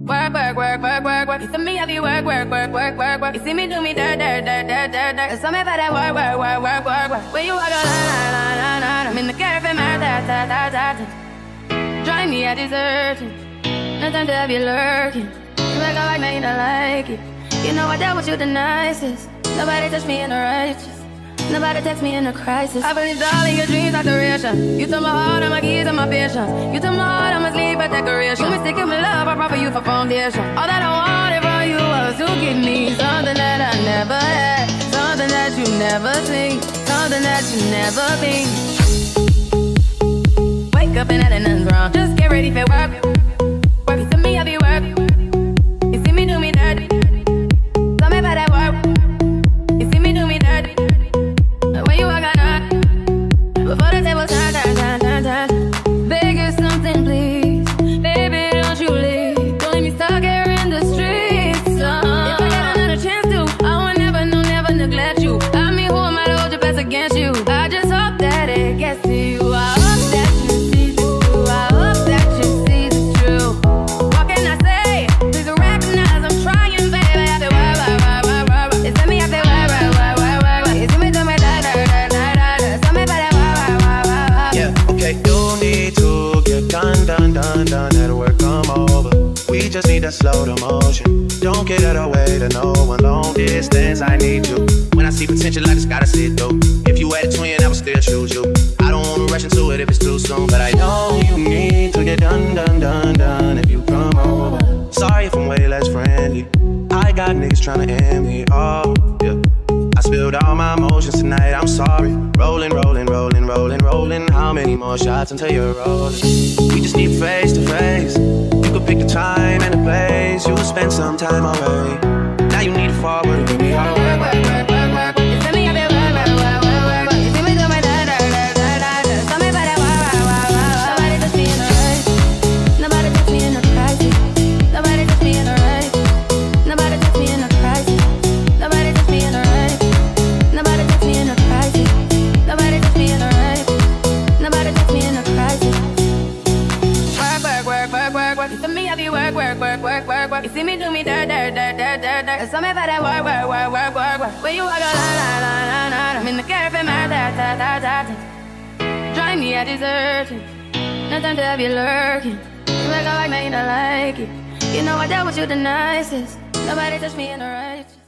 Work, work, work, work, work, work. You see me have you work, work, work, work, work, work. You see me do me dirt, dirt, dirt, dirt, dirt, dirt. So me for that work, work, work, work, work, work. Where you walk a line, line, line, line. I'm in the cafe, man, drive me a dessert. Nothing to have you lurking. You make a like, now you don't like it. You know I dealt with you the nicest. Nobody touched me in the righteous. Nobody text me in a crisis. I believed all of your dreams are duration. You took my heart and my keys and my patience. You took my heart and my sleep a decoration. You mistaken my love, I brought for you for foundation. All that I wanted from you was to give me something that I never had, something that you never seen, something that you never been. Wake up and nothing's wrong. Just get ready for work. Work, you see me, I be work. You see me do me dirty. Tell me about that work. You see me do me dirty. When you walk out, before the table turn, turn, turn, turn, turn. Beg you something, please. Baby, don't you leave. Don't leave me stuck here in the streets. If I got another chance to, I will never, no, never neglect you. I mean, who am I to hold your best against you? I just hope that it gets to you. I hope that you see the truth. I hope that you see the truth. What can I say? Please recognize I'm trying, baby. I feel work. It's me, I feel work. It's me, do me that. You need to get done, that'll work, come over. We just need to slow the motion. Don't get out of the way to no one. Long distance, I need you. When I see potential, I just gotta sit through. If you had a twin, I would still choose you. I don't wanna rush into it if it's too soon, but I know you need to get done if you come over. Sorry if I'm way less friendly. I got niggas tryna end me off, yeah. I spilled all my emotions tonight, I'm sorry. Rolling, rolling, rolling, rolling, rolling. How many more shots until you're rolling? We just need face to face. You could pick the time and the place. You'll spend some time away. Now you need to forward and give me all the work, work, work, work, work. You see me, I feel work, work, work, work, work. You see me do my dirt, dirt, dirt, dirt, dirt. Tell me about that work, work, work, work. Nobody touch me in the race. Nobody touch me in the crisis. Nobody touch me in the race. Nobody touch me in the crisis. Nobody touch me in the race. Nobody touch me in a crisis. Nobody touch me in a race. Nobody touch me in a crisis. Work, work, work, work, work, work. You see me have you work, work, work, work, work, work. You see me do me dirt, dirt, dirt, dirt, dirt, dirt. Tell me about that work, work, work, work, work, work. Where you walk a line, line, line, line, line. I'm in the cafe, man, drive me a dessert. Nothing to have you lurking. You make a like, now you don't like it. You know I dealt with you the nicest. Nobody touched me in the righteous.